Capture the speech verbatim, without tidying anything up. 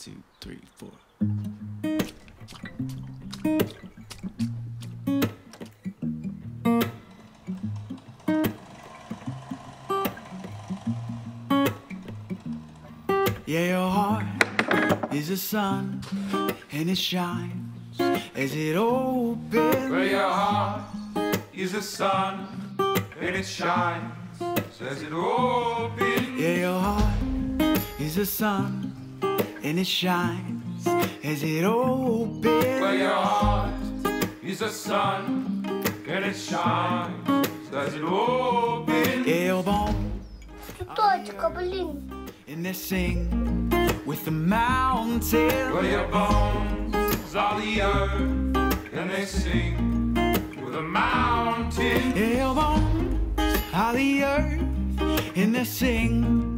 two, three, four. Yeah, your heart is a sun, and it shines as it opens. Well, your heart is a sun, and it shines as it opens. Yeah, your heart is a sun, and it shines as it opens. Well, your heart is a sun, and it shines as it opens. Yeah, your bones Точка, блин. and they sing with the mountains. Well, your bones are the earth, and they sing with a mountain. Yeah, your bones are the earth, and they sing